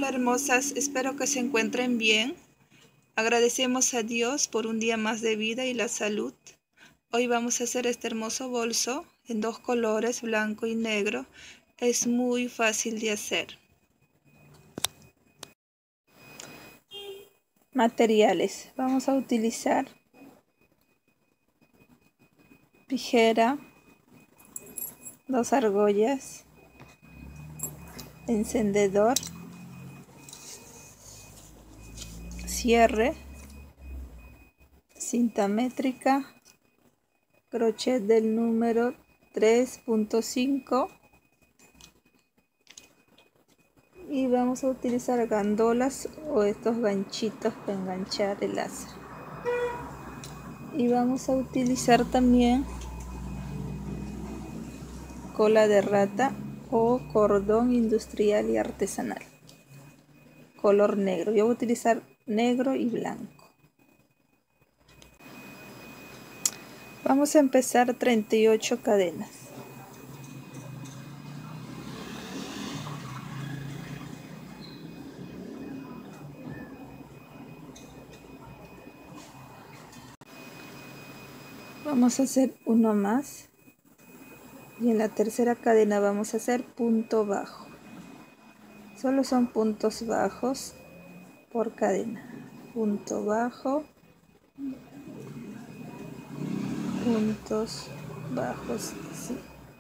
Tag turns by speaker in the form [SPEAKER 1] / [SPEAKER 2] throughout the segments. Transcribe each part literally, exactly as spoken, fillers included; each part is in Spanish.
[SPEAKER 1] Hola hermosas, espero que se encuentren bien. Agradecemos a Dios por un día más de vida y la salud. Hoy vamos a hacer este hermoso bolso en dos colores, blanco y negro. Es muy fácil de hacer. Materiales. Vamos a utilizar tijera, dos argollas, encendedor, cierre, cinta métrica, crochet del número tres punto cinco y vamos a utilizar gandolas o estos ganchitos para enganchar el lazo. Y vamos a utilizar también cola de rata o cordón industrial y artesanal, color negro. Yo voy a utilizar negro y blanco. Vamos a empezar treinta y ocho cadenas. Vamos a hacer uno más y en la tercera cadena vamos a hacer punto bajo. Solo son puntos bajos por cadena. Punto bajo, puntos bajos, así.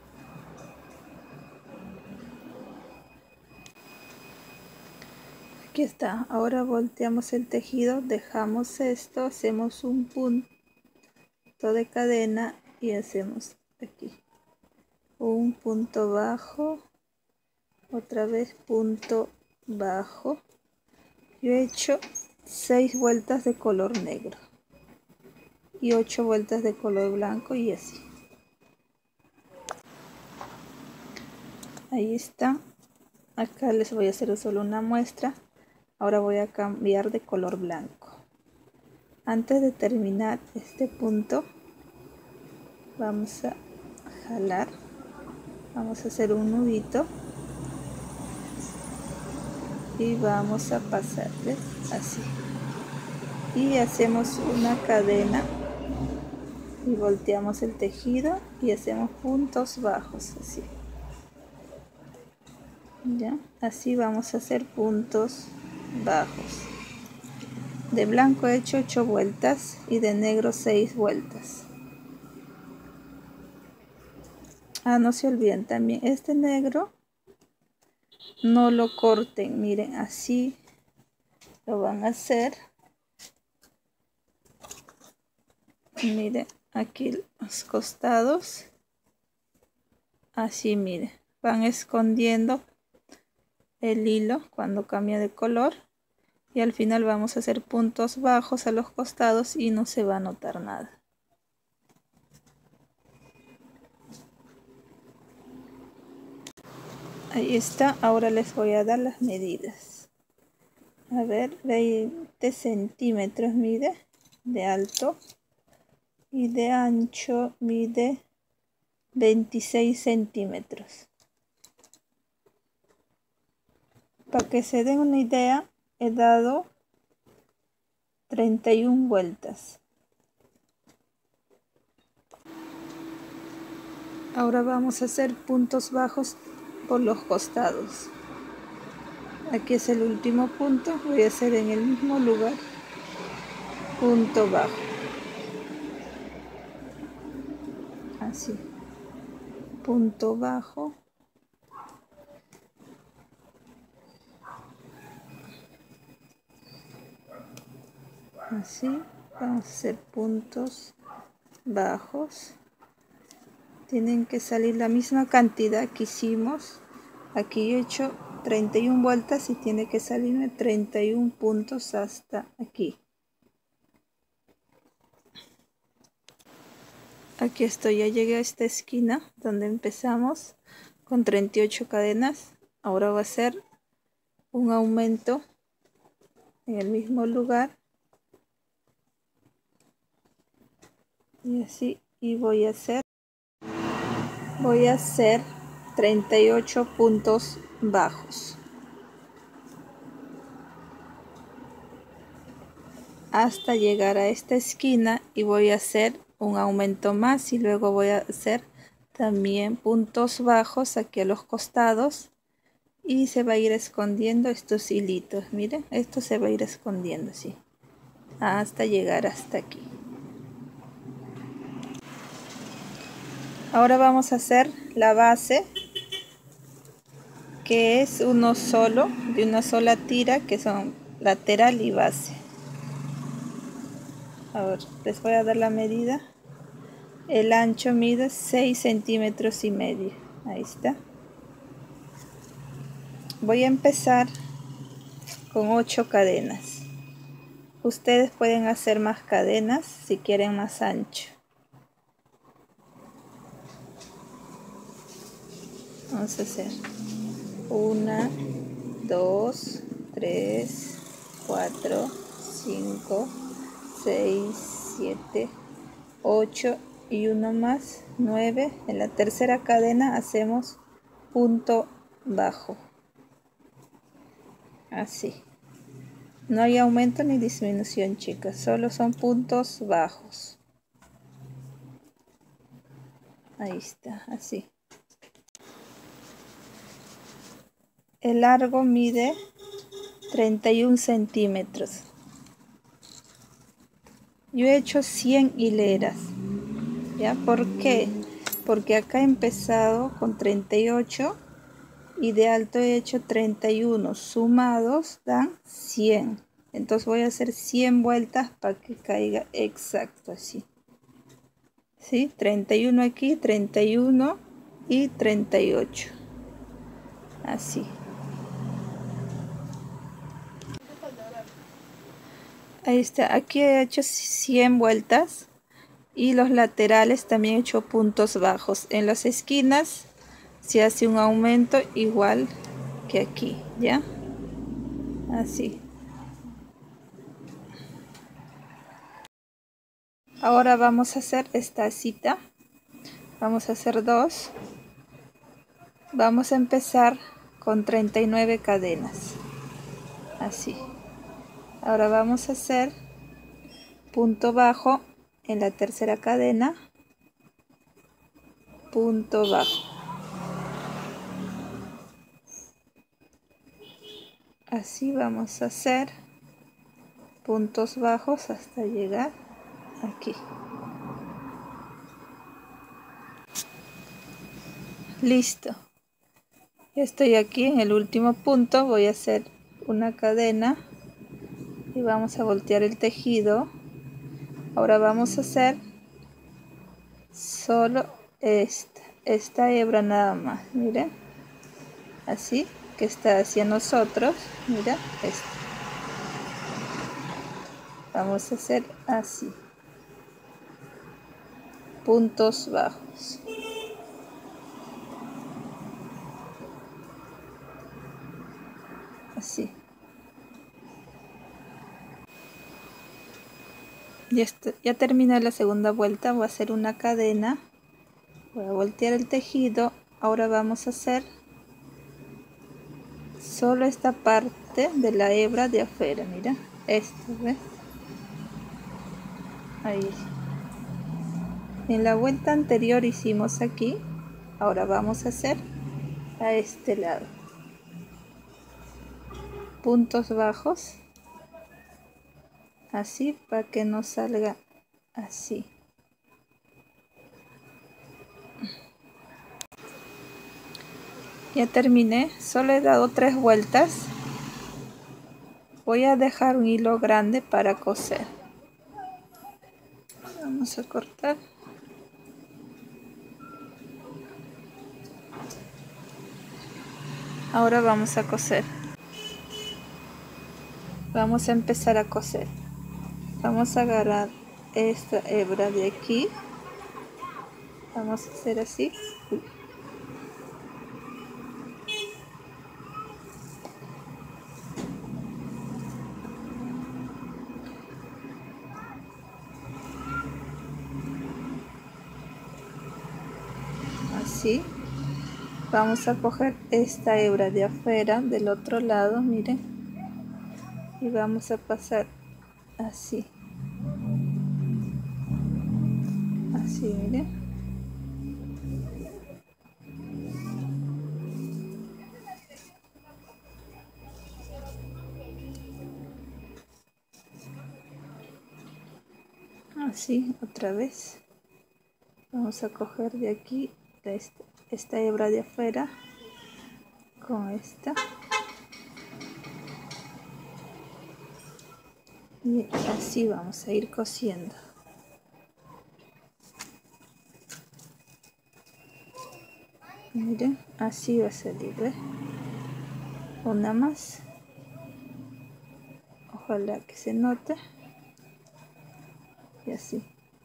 [SPEAKER 1] Aquí está. Ahora volteamos el tejido, dejamos esto, hacemos un punto de cadena y hacemos aquí un punto bajo, otra vez punto bajo. Yo he hecho seis vueltas de color negro y ocho vueltas de color blanco y así. Ahí está. Acá les voy a hacer solo una muestra. Ahora voy a cambiar de color blanco. Antes de terminar este punto vamos a jalar, vamos a hacer un nudito y vamos a pasarle así y hacemos una cadena y volteamos el tejido y hacemos puntos bajos así. Ya, así vamos a hacer puntos bajos. De blanco he hecho ocho vueltas y de negro seis vueltas. Ah, no se olviden también, este negro no lo corten, miren, así lo van a hacer. Miren, aquí los costados, así miren, van escondiendo el hilo cuando cambia de color y al final vamos a hacer puntos bajos a los costados y no se va a notar nada. Ahí está. Ahora les voy a dar las medidas. A ver, veinte centímetros mide de alto y de ancho mide veintiséis centímetros. Para que se den una idea, he dado treinta y una vueltas. Ahora vamos a hacer puntos bajos por los costados. Aquí es el último punto, voy a hacer en el mismo lugar punto bajo, así, punto bajo, así, vamos a hacer puntos bajos. Tienen que salir la misma cantidad que hicimos. Aquí yo he hecho treinta y una vueltas y tiene que salirme treinta y uno puntos hasta aquí. Aquí estoy, ya llegué a esta esquina donde empezamos con treinta y ocho cadenas. Ahora va a ser un aumento en el mismo lugar. Y así, y voy a hacer, voy a hacer treinta y ocho puntos bajos. hasta llegar a esta esquina y voy a hacer un aumento más y luego voy a hacer también puntos bajos aquí a los costados y se va a ir escondiendo estos hilitos. Miren, esto se va a ir escondiendo así hasta llegar hasta aquí. Ahora vamos a hacer la base, que es uno solo, de una sola tira, que son lateral y base. A ver, les voy a dar la medida. El ancho mide seis centímetros y medio. Ahí está. Voy a empezar con ocho cadenas. Ustedes pueden hacer más cadenas si quieren más ancho. Vamos a hacer una, dos, tres, cuatro, cinco, seis, siete, ocho y uno más, nueve. En la tercera cadena hacemos punto bajo, así. No hay aumento ni disminución, chicas, solo son puntos bajos. Ahí está, así. El largo mide treinta y un centímetros. Yo he hecho cien hileras. ¿Ya? ¿Por qué? Porque acá he empezado con treinta y ocho y de alto he hecho treinta y uno. Sumados dan cien. Entonces voy a hacer cien vueltas para que caiga exacto así. ¿Sí? treinta y uno aquí, treinta y uno y treinta y ocho. Así. Ahí está, aquí he hecho cien vueltas y los laterales también he hecho puntos bajos. En las esquinas se hace un aumento igual que aquí, ¿ya? Así. Ahora vamos a hacer esta cita. Vamos a hacer dos. Vamos a empezar con treinta y nueve cadenas. Así. Ahora vamos a hacer punto bajo en la tercera cadena, punto bajo, así vamos a hacer puntos bajos hasta llegar aquí. Listo, ya estoy aquí en el último punto. Voy a hacer una cadena y vamos a voltear el tejido. Ahora vamos a hacer solo esta, esta hebra nada más, miren, así que está hacia nosotros, mira esto. Vamos a hacer así, puntos bajos, así. Ya, está, ya terminé la segunda vuelta. Voy a hacer una cadena, voy a voltear el tejido. Ahora vamos a hacer solo esta parte de la hebra de afuera, mira esto, ¿ves? Ahí. En la vuelta anterior hicimos aquí, ahora vamos a hacer a este lado puntos bajos, así, para que no salga así. Ya terminé, solo he dado tres vueltas. Voy a dejar un hilo grande para coser. Vamos a cortar. Ahora vamos a coser. Vamos a empezar a coser. Vamos a agarrar esta hebra de aquí. Vamos a hacer así. Así. Vamos a coger esta hebra de afuera del otro lado, miren, y vamos a pasar así, así, miren. Así, otra vez. Vamos a coger de aquí esta, esta hebra de afuera con esta. Y así vamos a ir cosiendo. Miren, así va a salir, ¿ves? Una más. Ojalá que se note. Y así.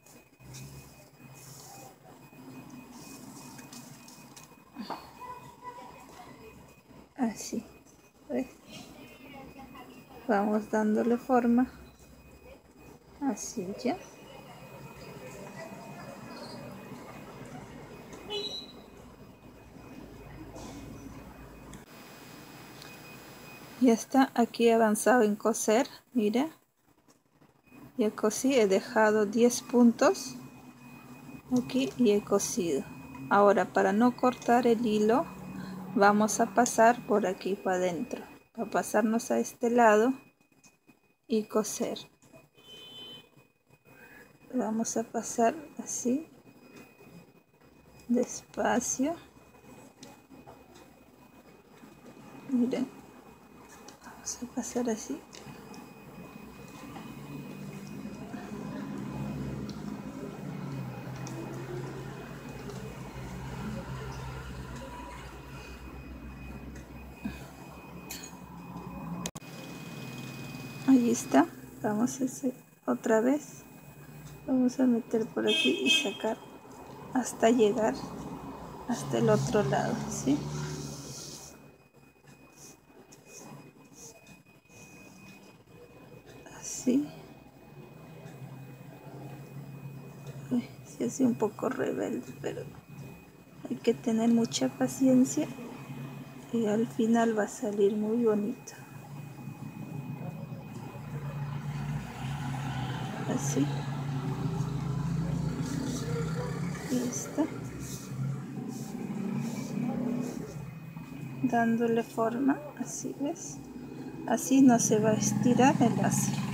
[SPEAKER 1] Así, ¿ves? Vamos dándole forma. Así ya. Ya está, aquí he avanzado en coser, mire. Ya cosí, he dejado diez puntos aquí y he cosido. Ahora, para no cortar el hilo, vamos a pasar por aquí para adentro, para pasarnos a este lado y coser. Vamos a pasar así, despacio. Miren, vamos a pasar así. Ahí está. Vamos a hacer otra vez. Vamos a meter por aquí y sacar hasta llegar hasta el otro lado, ¿sí? Así. Uy, sí, así un poco rebelde, pero hay que tener mucha paciencia y al final va a salir muy bonito. Así. Y está. Dándole forma, así, ¿ves? Así no se va a estirar el lazo.